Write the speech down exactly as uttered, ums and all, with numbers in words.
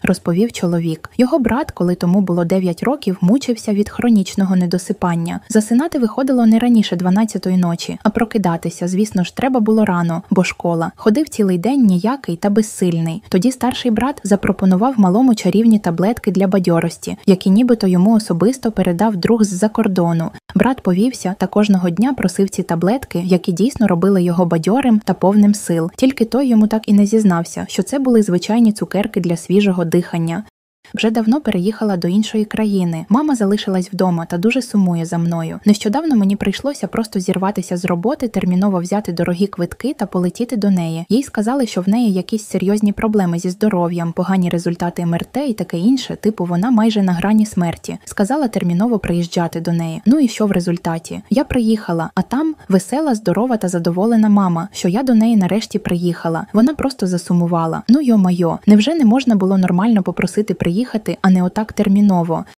розповів чоловік. Його брат, коли тому було дев'ять років, мучився від хронічного недосипання. Засинати виходило не раніше дванадцятої ночі, а прокидатися, звісно ж, треба було рано, бо школа. Ходив цілий день ніякий та безсильний. Тоді старший брат запропонував малому чарівні таблетки для бадьорості, які нібито йому особисто передав друг з-за кордону. Брат повівся та кожного дня просив ці таблетки, які дійсно робили його бадьорим та повним сил. Тільки той йому так і не зізнався, що це були звичайні цукерки для свіжого дихання. Вже давно переїхала до іншої країни. Мама залишилась вдома та дуже сумує за мною. Нещодавно мені прийшлося просто зірватися з роботи, терміново взяти дорогі квитки та полетіти до неї. Їй сказали, що в неї якісь серйозні проблеми зі здоров'ям, погані результати ем ер те і таке інше, типу вона майже на грані смерті. Сказала терміново приїжджати до неї. Ну і що в результаті? Я приїхала, а там весела, здорова та задоволена мама, що я до неї нарешті приїхала. Вона просто засумувала. Ну йо-майо, невже не можна було нормально попросити приїхати, а не отак терміново?